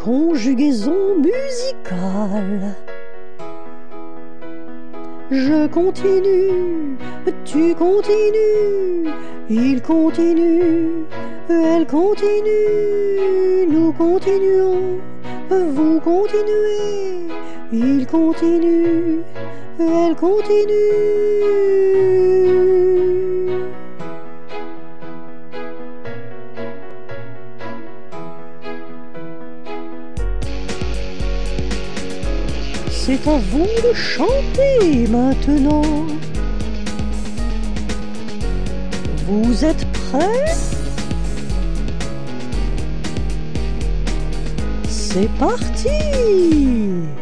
Conjugaison musicale. Je continue, tu continues, il continue, elle continue, nous continuons, vous continuez, il continue, elle continue. C'est à vous de chanter maintenant. Vous êtes prêts? C'est parti!